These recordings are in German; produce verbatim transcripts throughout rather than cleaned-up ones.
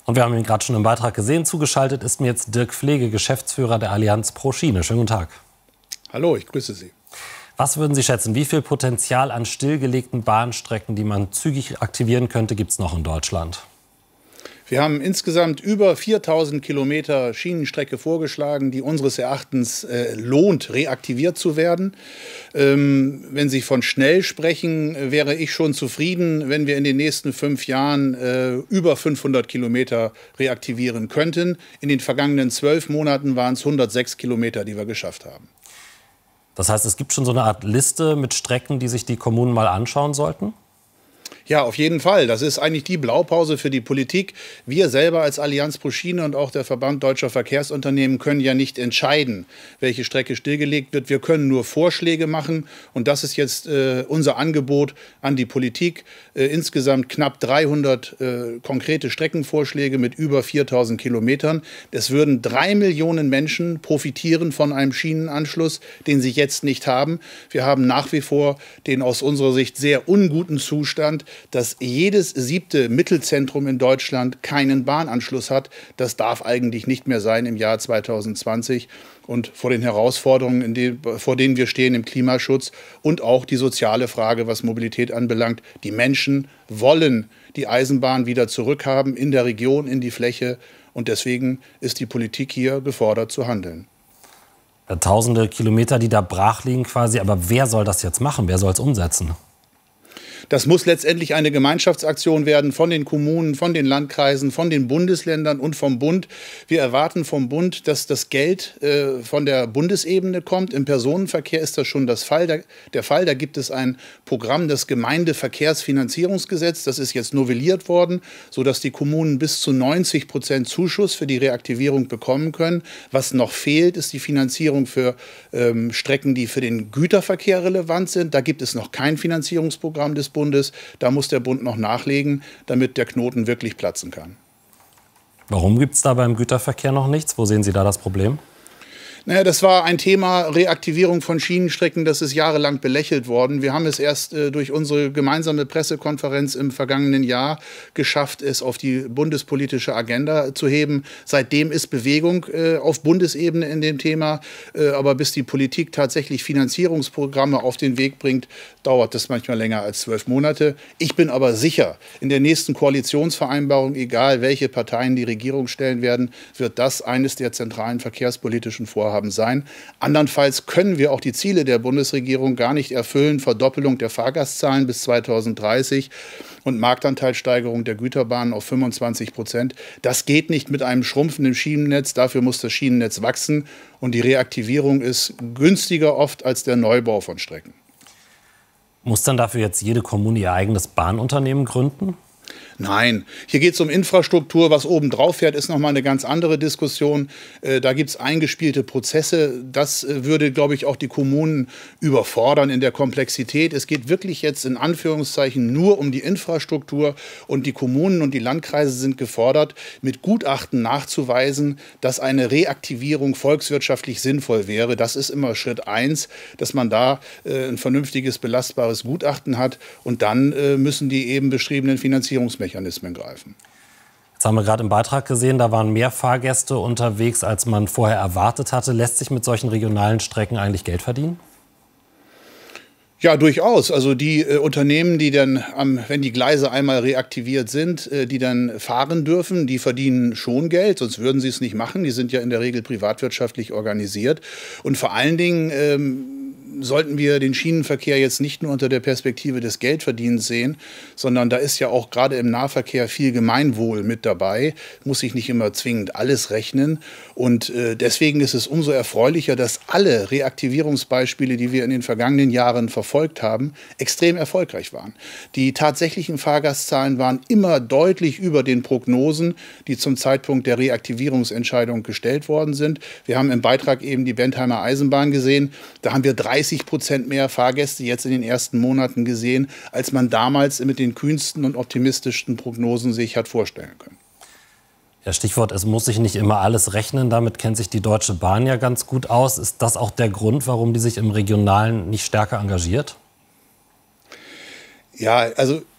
Und wir haben ihn gerade schon im Beitrag gesehen. Zugeschaltet ist mir jetzt Dirk Pflege, Geschäftsführer der Allianz Pro Schiene. Schönen guten Tag. Hallo, ich grüße Sie. Was würden Sie schätzen, wie viel Potenzial an stillgelegten Bahnstrecken, die man zügig aktivieren könnte, gibt es noch in Deutschland? Wir haben insgesamt über viertausend Kilometer Schienenstrecke vorgeschlagen, die unseres Erachtens äh, lohnt, reaktiviert zu werden. Ähm, wenn Sie von schnell sprechen, wäre ich schon zufrieden, wenn wir in den nächsten fünf Jahren äh, über fünfhundert Kilometer reaktivieren könnten. In den vergangenen zwölf Monaten waren es hundertsechs Kilometer, die wir geschafft haben. Das heißt, es gibt schon so eine Art Liste mit Strecken, die sich die Kommunen mal anschauen sollten? Ja, auf jeden Fall. Das ist eigentlich die Blaupause für die Politik. Wir selber als Allianz Pro Schiene und auch der Verband Deutscher Verkehrsunternehmen können ja nicht entscheiden, welche Strecke stillgelegt wird. Wir können nur Vorschläge machen. Und das ist jetzt äh, unser Angebot an die Politik. Äh, insgesamt knapp dreihundert äh, konkrete Streckenvorschläge mit über viertausend Kilometern. Es würden drei Millionen Menschen profitieren von einem Schienenanschluss, den sie jetzt nicht haben. Wir haben nach wie vor den aus unserer Sicht sehr unguten Zustand, dass jedes siebte Mittelzentrum in Deutschland keinen Bahnanschluss hat. Das darf eigentlich nicht mehr sein im Jahr zweitausendzwanzig. Und vor den Herausforderungen, in die, vor denen wir stehen im Klimaschutz und auch die soziale Frage, was Mobilität anbelangt. Die Menschen wollen die Eisenbahn wieder zurückhaben in der Region, in die Fläche. Und deswegen ist die Politik hier gefordert zu handeln. Ja, tausende Kilometer, die da brach liegen quasi. Aber wer soll das jetzt machen? Wer soll es umsetzen? Das muss letztendlich eine Gemeinschaftsaktion werden von den Kommunen, von den Landkreisen, von den Bundesländern und vom Bund. Wir erwarten vom Bund, dass das Geld äh, von der Bundesebene kommt. Im Personenverkehr ist das schon das Fall, der, der Fall. Da gibt es ein Programm, das Gemeindeverkehrsfinanzierungsgesetz. Das ist jetzt novelliert worden, sodass die Kommunen bis zu neunzig Prozent Zuschuss für die Reaktivierung bekommen können. Was noch fehlt, ist die Finanzierung für ähm, Strecken, die für den Güterverkehr relevant sind. Da gibt es noch kein Finanzierungsprogramm des Bundes. Da muss der Bund noch nachlegen, damit der Knoten wirklich platzen kann. Warum gibt es da beim Güterverkehr noch nichts? Wo sehen Sie da das Problem? Naja, das war ein Thema Reaktivierung von Schienenstrecken, das ist jahrelang belächelt worden. Wir haben es erst äh, durch unsere gemeinsame Pressekonferenz im vergangenen Jahr geschafft, es auf die bundespolitische Agenda zu heben. Seitdem ist Bewegung äh, auf Bundesebene in dem Thema. Äh, aber bis die Politik tatsächlich Finanzierungsprogramme auf den Weg bringt, dauert das manchmal länger als zwölf Monate. Ich bin aber sicher, in der nächsten Koalitionsvereinbarung, egal welche Parteien die Regierung stellen werden, wird das eines der zentralen verkehrspolitischen Vorhaben sein. Andernfalls können wir auch die Ziele der Bundesregierung gar nicht erfüllen. Verdoppelung der Fahrgastzahlen bis zweitausenddreißig und Marktanteilssteigerung der Güterbahnen auf fünfundzwanzig Prozent. Das geht nicht mit einem schrumpfenden Schienennetz. Dafür muss das Schienennetz wachsen. Und die Reaktivierung ist günstiger oft als der Neubau von Strecken. Muss dann dafür jetzt jede Kommune ihr eigenes Bahnunternehmen gründen? Nein, hier geht es um Infrastruktur. Was oben drauf fährt, ist noch mal eine ganz andere Diskussion. Äh, da gibt es eingespielte Prozesse. Das äh, würde, glaube ich, auch die Kommunen überfordern in der Komplexität. Es geht wirklich jetzt in Anführungszeichen nur um die Infrastruktur. Und die Kommunen und die Landkreise sind gefordert, mit Gutachten nachzuweisen, dass eine Reaktivierung volkswirtschaftlich sinnvoll wäre. Das ist immer Schritt eins, dass man da äh, ein vernünftiges, belastbares Gutachten hat. Und dann äh, müssen die eben beschriebenen Finanzierungsmechanismen Mechanismen greifen. Jetzt haben wir gerade im Beitrag gesehen, da waren mehr Fahrgäste unterwegs, als man vorher erwartet hatte. Lässt sich mit solchen regionalen Strecken eigentlich Geld verdienen? Ja, durchaus. Also die äh, Unternehmen, die dann, ähm, wenn die Gleise einmal reaktiviert sind, äh, die dann fahren dürfen, die verdienen schon Geld, sonst würden sie es nicht machen. Die sind ja in der Regel privatwirtschaftlich organisiert. Und vor allen Dingen ähm, sollten wir den Schienenverkehr jetzt nicht nur unter der Perspektive des Geldverdienens sehen, sondern da ist ja auch gerade im Nahverkehr viel Gemeinwohl mit dabei. Muss sich nicht immer zwingend alles rechnen. Und äh, deswegen ist es umso erfreulicher, dass alle Reaktivierungsbeispiele, die wir in den vergangenen Jahren verfolgt haben, extrem erfolgreich waren. Die tatsächlichen Fahrgastzahlen waren immer deutlich über den Prognosen, die zum Zeitpunkt der Reaktivierungsentscheidung gestellt worden sind. Wir haben im Beitrag eben die Bentheimer Eisenbahn gesehen. Da haben wir dreißig Prozent mehr Fahrgäste jetzt in den ersten Monaten gesehen, als man damals mit den kühnsten und optimistischsten Prognosen sich hat vorstellen können. Ja, Stichwort, es muss sich nicht immer alles rechnen. Damit kennt sich die Deutsche Bahn ja ganz gut aus. Ist das auch der Grund, warum die sich im Regionalen nicht stärker engagiert? Ja, also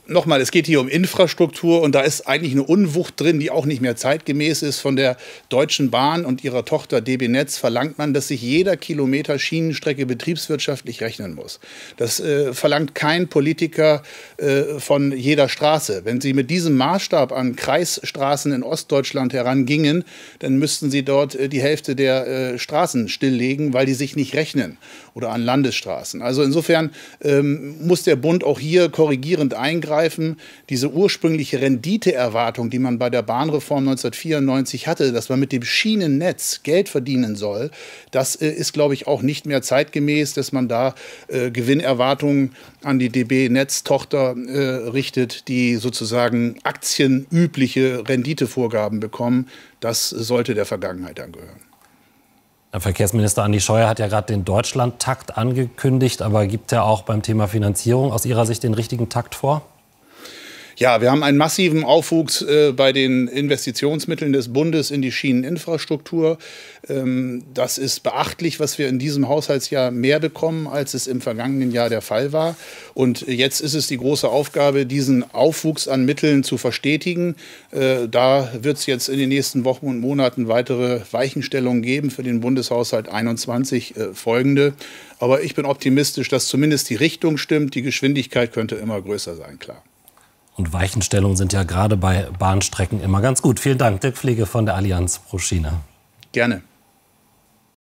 nochmal, es geht hier um Infrastruktur und da ist eigentlich eine Unwucht drin, die auch nicht mehr zeitgemäß ist. Von der Deutschen Bahn und ihrer Tochter D B Netz verlangt man, dass sich jeder Kilometer Schienenstrecke betriebswirtschaftlich rechnen muss. Das äh, verlangt kein Politiker äh, von jeder Straße. Wenn Sie mit diesem Maßstab an Kreisstraßen in Ostdeutschland herangingen, dann müssten Sie dort äh, die Hälfte der äh, Straßen stilllegen, weil die sich nicht rechnen, oder an Landesstraßen. Also insofern ähm, muss der Bund auch hier korrigierend eingreifen. Diese ursprüngliche Renditeerwartung, die man bei der Bahnreform neunzehnhundertvierundneunzig hatte, dass man mit dem Schienennetz Geld verdienen soll, das äh, ist, glaube ich, auch nicht mehr zeitgemäß, dass man da äh, Gewinnerwartungen an die D B-Netz-Tochter äh, richtet, die sozusagen aktienübliche Renditevorgaben bekommen. Das sollte der Vergangenheit angehören. Der Verkehrsminister Andi Scheuer hat ja gerade den Deutschlandtakt angekündigt, aber gibt er auch beim Thema Finanzierung aus Ihrer Sicht den richtigen Takt vor? Ja, wir haben einen massiven Aufwuchs äh, bei den Investitionsmitteln des Bundes in die Schieneninfrastruktur. Ähm, das ist beachtlich, was wir in diesem Haushaltsjahr mehr bekommen, als es im vergangenen Jahr der Fall war. Und jetzt ist es die große Aufgabe, diesen Aufwuchs an Mitteln zu verstetigen. Äh, da wird es jetzt in den nächsten Wochen und Monaten weitere Weichenstellungen geben für den Bundeshaushalt einundzwanzig äh, folgende. Aber ich bin optimistisch, dass zumindest die Richtung stimmt. Die Geschwindigkeit könnte immer größer sein, klar. Und Weichenstellungen sind ja gerade bei Bahnstrecken immer ganz gut. Vielen Dank, Dirk Fliege von der Allianz pro Schiene. Gerne.